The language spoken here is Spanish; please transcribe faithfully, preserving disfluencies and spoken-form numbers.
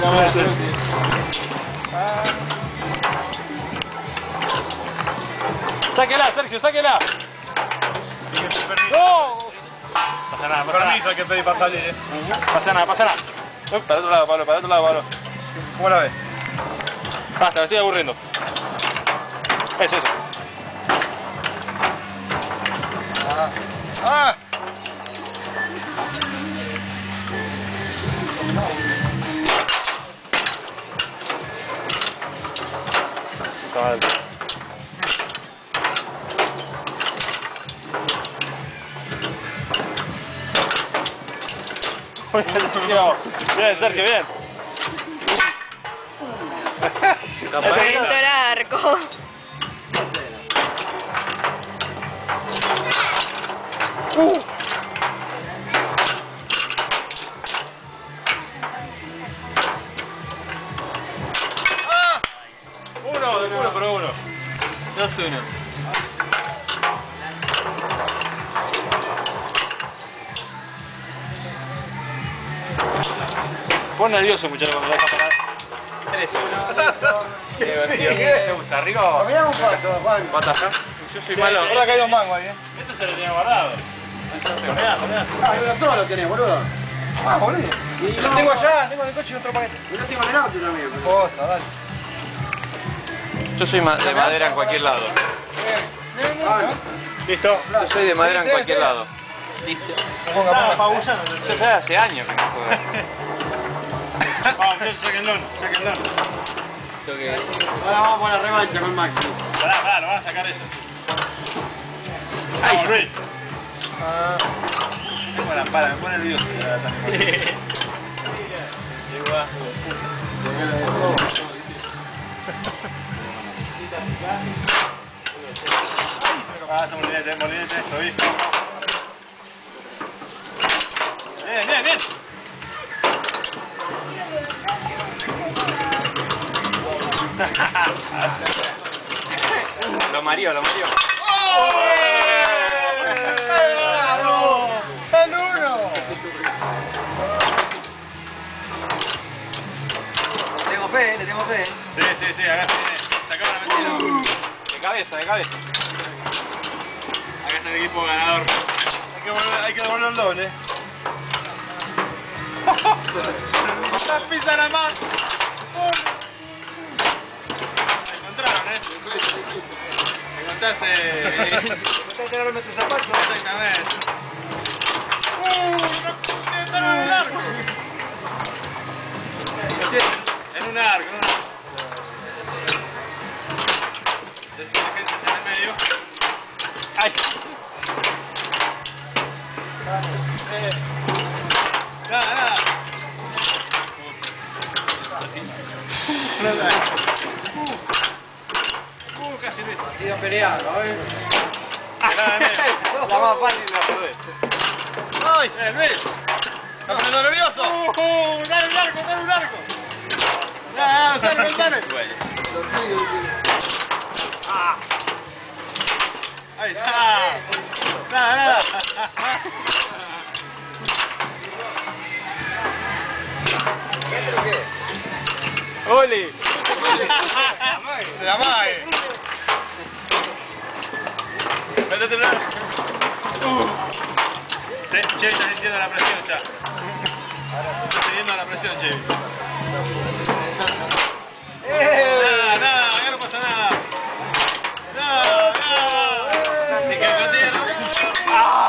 Sáquela, Sergio, sáquela. ¡No! Pasa nada, pasa Permiso, nada. hay que pedir para salir, eh. Pasa nada, pasa nada. No, para otro lado, Pablo, para otro lado, Pablo. ¿Cómo la ves? Basta, me estoy aburriendo. Eso, eso. Ah. ¡Ah! Cabal. Muy bien, Sergio. Bien, Sergio, bien. Frente al arco. Uh. ¡Ah! Uno, de culo, pero uno. dos uno. Pon nervioso, muchacho, cuando la dejas parar. tres uno. Qué divertido. ¿Te gusta? ¿Arriba? Mirá un paso, Juan. ¿Bataja? Yo soy malo. Ahora que hay dos mangos ahí, eh. Este se lo tenía guardado. Mirá, mirá. Ah, uno solo tenés, boludo. Ah, boludo. Se lo tengo allá, tengo en el coche y otro paquete. Yo tengo en el auto también. Posta, dale. Yo soy ma de madera en cualquier lado. Listo. Yo soy de madera en cualquier lado. Listo. Ponga, Estaba ponga. apabullando. Yo ya hace años que no juego. Vamos, muchachos, sáquenlo, sáquenlo. Ahora vamos por la revancha con Maxi. Pará, pará, lo van a sacar ellos. Ay, Vamos, Luis. Tengo la pala, me pone nervioso. Ah, ese molinete, molinete, esto, ¿viste? Bien, bien, bien. Lo mareó, lo mareó. ¡Bravo! ¡El uno! Tengo fe, le tengo fe. Sí, sí, sí, acá tiene. Sacamos la mentira. De cabeza, de cabeza. Acá está el equipo ganador. Hay que, volver, hay que devolver el doble. ¡La pizza la más! Me encontraron, ¿eh? Me encontraste. ¿Estás tirarme tus zapatos? Exactamente. ¡Uh! ¡No! ¡Están en el arco! En un arco, en un arco. Es que la gente está en el medio. ¡Ay! Nada, nada. Uh, casi Luis. Partido peleado, ¿eh? Nada, nada. La más fácil la jugué. ¡Ay! ¡Eh, Luis! ¿Estás poniendo nervioso? ¡Uh! uh ¡Dale un arco, dale un arco! ¡Dale, dale, dale! Bueno. Ah. ¡Ahí está! ¡Nada, nada! ¡Oli! ¡Se la mague! Métete una. Uh. Chevy está sintiendo la presión ya. Está sintiendo la presión, Chevy. Nada, nada, acá no pasa nada. Nada, nada. Ni que el cotero. ¡Ah!